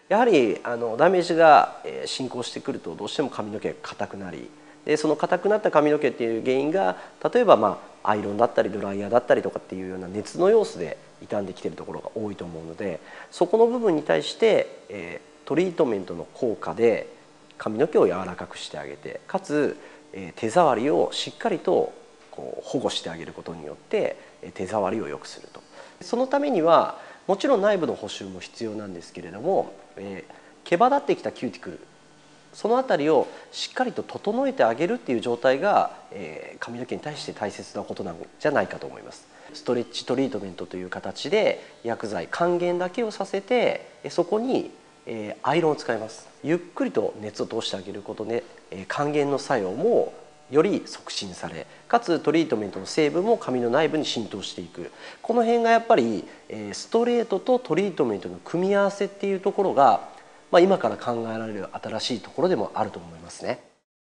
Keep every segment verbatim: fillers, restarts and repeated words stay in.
やはりあのダメージが進行してくるとどうしても髪の毛が硬くなり、でその硬くなった髪の毛っていう原因が例えばまあアイロンだったりドライヤーだったりとかっていうような熱の要素で傷んできているところが多いと思うので、そこの部分に対して、えー、トリートメントの効果で髪の毛を柔らかくしてあげて、かつ、えー、手触りをしっかりとこう保護してあげることによって手触りを良くすると。そのためにはもちろん内部の補修も必要なんですけれども、えー、毛羽立ってきたキューティクル、その辺りをしっかりと整えてあげるっていう状態が、えー、髪の毛に対して大切なことなんじゃないかと思います。ストレッチトリートメントという形で薬剤還元だけをさせて、そこに、えー、アイロンを使います。ゆっくりと熱を通してあげることで、えー、還元の作用もより促進され、かつトリートメントの成分も髪の内部に浸透していく。この辺がやっぱりストレートとトリートメントの組み合わせっていうところが、まあ、今から考えられる新しいところでもあると思いますね。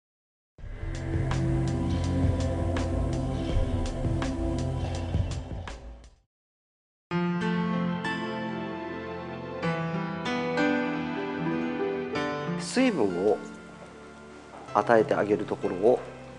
水分を与えてあげるところを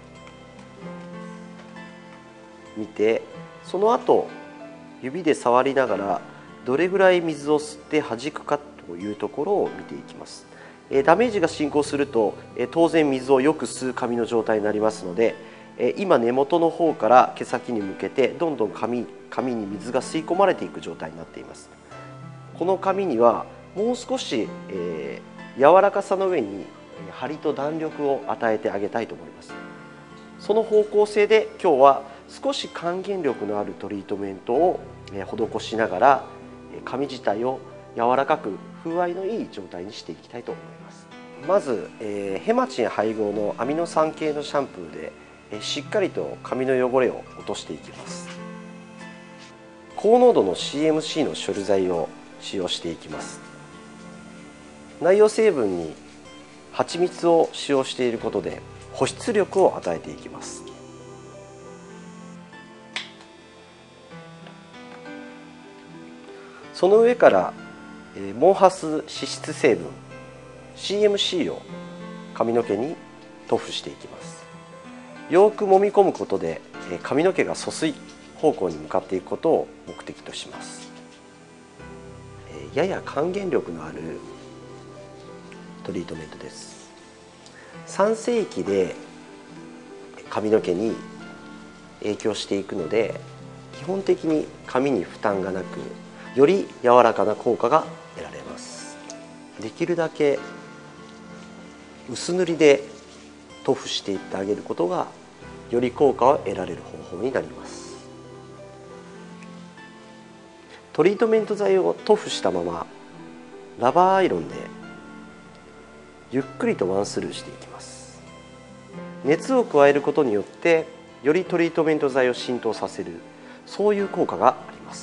見て、その後指で触りながらどれぐらい水を吸って弾くかというところを見ていきます。ダメージが進行すると当然水をよく吸う髪の状態になりますので、今根元の方から毛先に向けてどんどん髪髪に水が吸い込まれていく状態になっています。この髪にはもう少し、えー、柔らかさの上に張りと弾力を与えてあげたいと思います。その方向性で今日は少し還元力のあるトリートメントを施しながら髪自体を柔らかく風合いのいい状態にしていきたいと思います。まず、えー、ヘマチン配合のアミノ酸系のシャンプーで、えー、しっかりと髪の汚れを落としていきます。高濃度の シーエムシー の処理剤を使用していきます。内容成分に蜂蜜を使用していることで保湿力を与えていきます。その上から毛ハス脂質成分 シーエムシー を髪の毛に塗布していきます。よく揉み込むことで髪の毛が疎水方向に向かっていくことを目的とします。やや還元力のあるトリートメントです。酸性液で髪の毛に影響していくので、基本的に髪に負担がなく、より柔らかな効果が得られます。できるだけ薄塗りで塗布していってあげることがより効果を得られる方法になります。トリートメント剤を塗布したままラバーアイロンでゆっくりとワンスルーしていきます。熱を加えることによってよりトリートメント剤を浸透させる、そういう効果があります。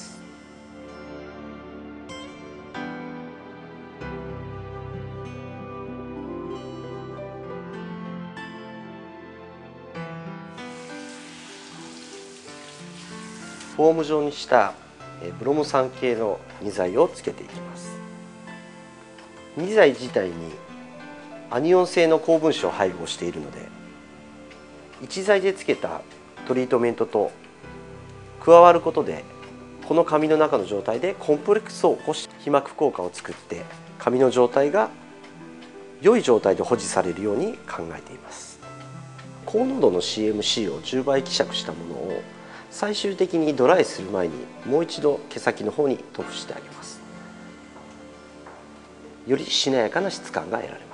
フォーム状にしたブロモ酸系のに剤をつけていきます。に剤自体にアニオン性の高分子を配合しているので、いち剤でつけたトリートメントと加わることでこの髪の中の状態でコンプレックスを起こし被膜効果を作って髪の状態が良い状態で保持されるように考えています。高濃度の シーエムシー をじゅうばい希釈したものを最終的にドライする前にもう一度毛先の方に塗布してあげます。よりしなやかな質感が得られます。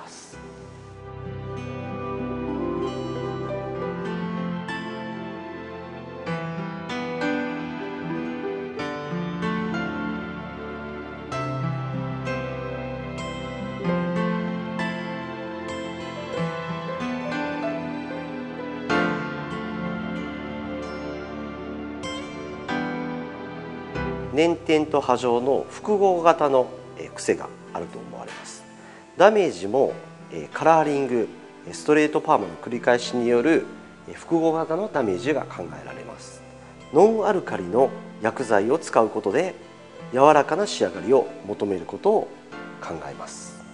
粘点と波状の複合型の癖があると思われます。ダメージもカラーリング、ストレートパーマの繰り返しによる複合型のダメージが考えられます。ノンアルカリの薬剤を使うことで柔らかな仕上がりを求めることを考えます。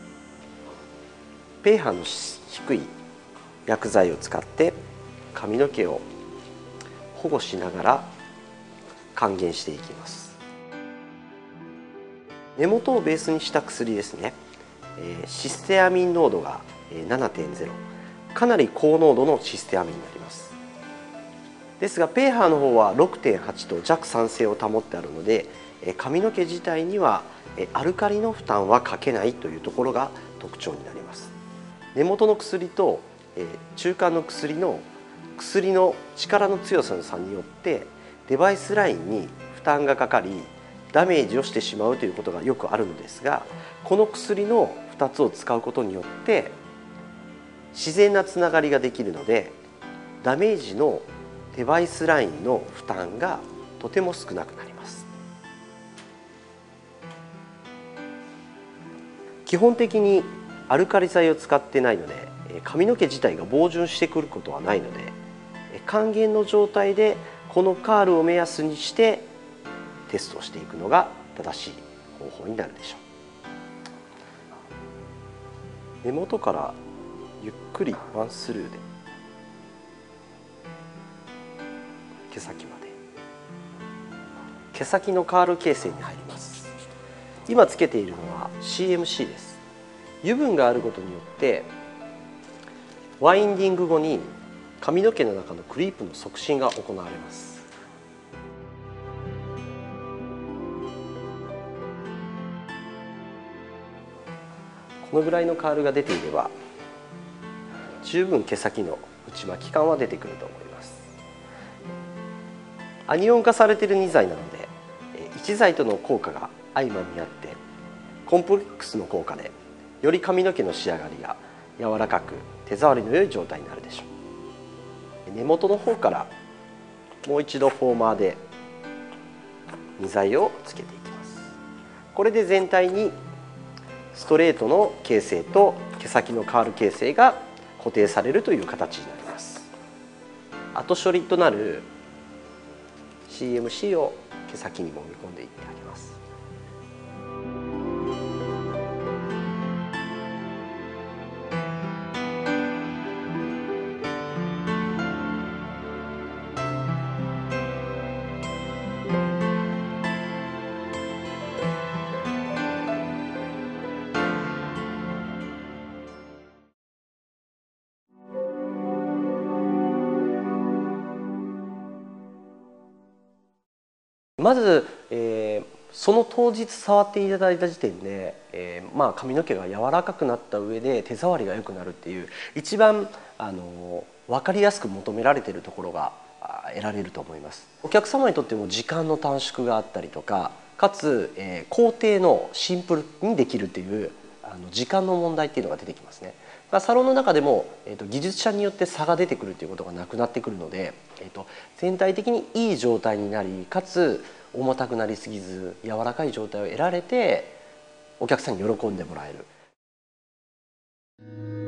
pH の低い薬剤を使って髪の毛を保護しながら還元していきます。根元をベースにした薬ですね。システアミン濃度が ななてんゼロ、 かなり高濃度のシステアミンになります。ですが pH の方は ろくてんはち と弱酸性を保ってあるので、髪の毛自体にはアルカリの負担はかけないというところが特徴になります。根元の薬と中間の薬の薬の力の強さの差によってデバイスラインに負担がかかりダメージをしてしまうということがよくあるのですが、この薬のふたつを使うことによって自然なつながりができるので、ダメージのデバイスラインの負担がとても少なくなります。基本的にアルカリ剤を使ってないので髪の毛自体が防潤してくることはないので、還元の状態でこのカールを目安にしてテストをしていくのが正しい方法になるでしょう。根元からゆっくりワンスルーで毛先まで、毛先のカール形成に入ります。今つけているのは シーエムシー です。油分があることによってワインディング後に髪の毛の中のクリープの促進が行われます。このぐらいのカールが出ていれば十分毛先の内巻き感は出てくると思います。アニオン化されているに剤なのでいち剤との効果が相まみ合ってコンプレックスの効果でより髪の毛の仕上がりが柔らかく手触りの良い状態になるでしょう。根元の方からもう一度フォーマーでに剤をつけていきます。これで全体にストレートの形成と毛先のカール形成が固定されるという形になります。後処理となる シーエムシー を毛先にもみ込んでいってあげます。まず、えー、その当日触っていただいた時点で、えーまあ、髪の毛が柔らかくなった上で手触りが良くなるっていう一番あの分かりやすく求められているところが得られると思います。お客様にとっても時間の短縮があったりとか、かつ、えー、工程のシンプルにできるっていうあの時間の問題っていうのが出てきますね。サロンの中でも、えーと、技術者によって差が出てくるということがなくなってくるので、えーと、全体的にいい状態になり、かつ重たくなりすぎず柔らかい状態を得られてお客さんに喜んでもらえる。